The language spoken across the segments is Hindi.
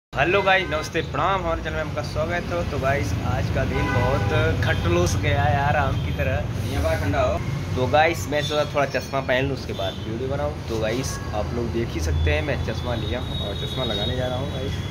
हेलो गाइस, नमस्ते, प्रणाम। हमारे चैनल में आपका स्वागत हो। तो गाइस आज का दिन बहुत खटलोस गया यार, आम की तरह। यहाँ पर ठंडा हो। तो गाइस मैं सोचा थोड़ा चश्मा पहन लूँ, उसके बाद वीडियो बनाऊँ। तो गाइस आप लोग देख ही सकते हैं, मैं चश्मा लिया हूँ और चश्मा लगाने जा रहा हूँ गाइस।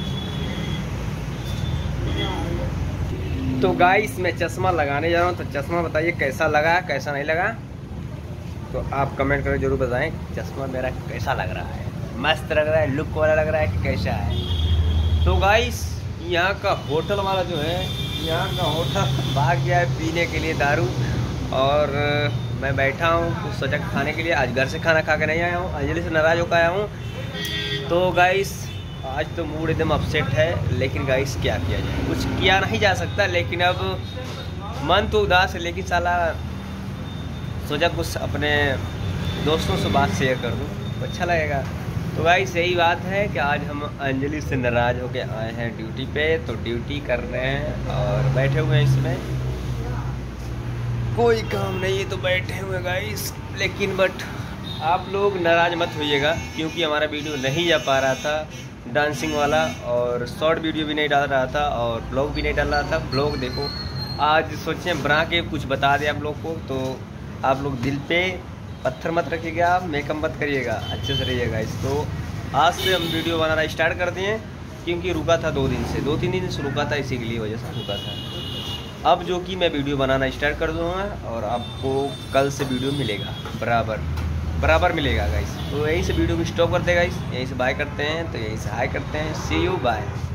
तो गाइस मैं चश्मा लगाने जा रहा हूँ, तो चश्मा बताइए कैसा लगा कैसा नहीं लगा। तो आप कमेंट करके जरूर बताएं चश्मा मेरा कैसा लग रहा है। मस्त लग रहा है, लुक वाला लग रहा है कि कैसा है। तो गाइस यहाँ का होटल वाला जो है, यहाँ का होटल भाग गया है पीने के लिए दारू। और मैं बैठा हूँ कुछ सोचा खाने के लिए। आज घर से खाना खा के नहीं आया हूँ, अंजलि से नाराज़ होकर आया हूँ। तो गाइस आज तो मूड एकदम अपसेट है, लेकिन गाइस क्या किया जाए, कुछ किया नहीं जा सकता। लेकिन अब मन तो उदास है, लेकिन साला सोचा कुछ अपने दोस्तों से बात शेयर कर दूँ तो अच्छा लगेगा। तो गाइस यही बात है कि आज हम अंजलि से नाराज़ होके आए हैं ड्यूटी पे। तो ड्यूटी कर रहे हैं और बैठे हुए हैं, इसमें कोई काम नहीं है तो बैठे हुए गाइस। लेकिन बट आप लोग नाराज़ मत होइएगा, क्योंकि हमारा वीडियो नहीं जा पा रहा था डांसिंग वाला, और शॉर्ट वीडियो भी नहीं डाल रहा था और ब्लॉग भी नहीं डाल रहा था। ब्लॉग देखो आज सोचें बना के कुछ बता दें आप लोग को। तो आप लोग दिल पे पत्थर मत रखिएगा, मेकअप मत करिएगा, अच्छे से रहिएगा। इस तो आज से हम वीडियो बनाना स्टार्ट कर दिए, क्योंकि रुका था 2-3 दिन से रुका था, इसी के लिए वजह से रुका था। अब जो कि मैं वीडियो बनाना स्टार्ट कर दूँगा और आपको कल से वीडियो मिलेगा, बराबर मिलेगा गाइस। तो यहीं से वीडियो को स्टॉप करते हैं गाइस, यहीं से बाय करते हैं। तो यहीं से हाय करते हैं, सी यू बाय।